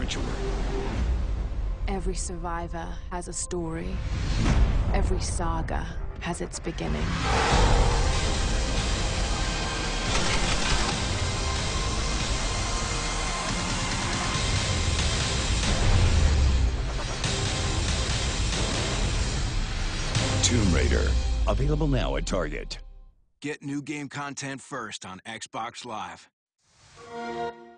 sanctuary. Every survivor has a story. Every saga has its beginning. Tomb Raider, available now at Target. Get new game content first on Xbox Live.